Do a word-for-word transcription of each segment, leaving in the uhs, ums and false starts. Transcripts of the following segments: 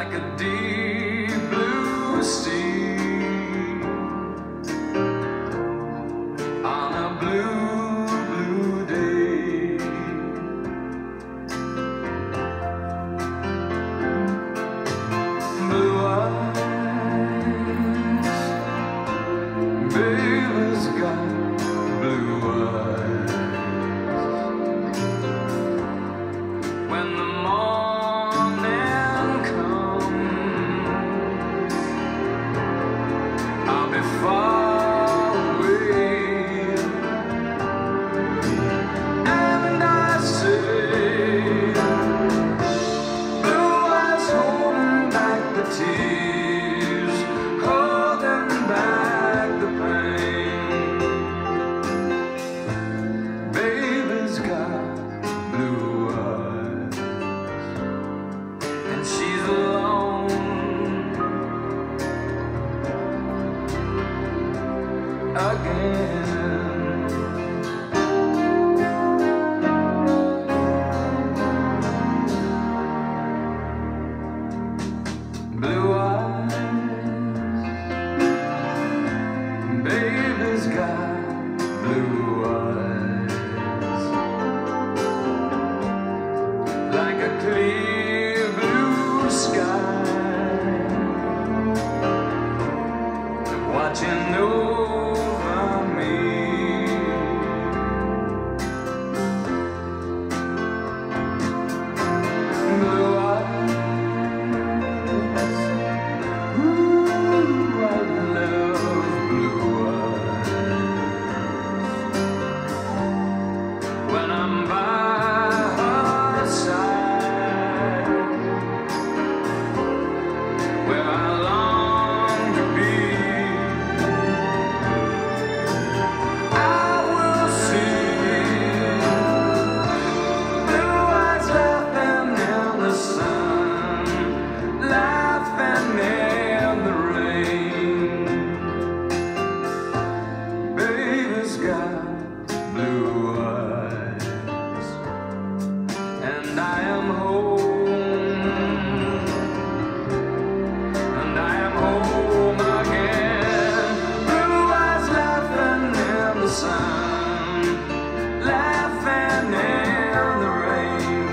like a deep blue sea on a blue, blue day. Blue eyes, baby's got blue eyes. When the morning comes, I'll be far away, and I say, blue eyes holding back the tears, holding back the pain. Baby's got blue eyes, and she's alone again. Blue eyes, baby's got blue eyes, like a clear blue sky, watching over me. Blue eyes, ooh, I love blue eyes. When I'm by her side, where I long to be, I will see blue eyes laughing in the sun, laughing in the rain. Baby's got blue eyes, and I am home, and I am home again. Blue eyes laughing in the sun, laughing in the rain.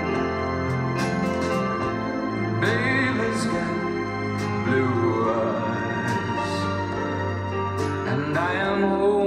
Baby's got blue eyes, and I am home.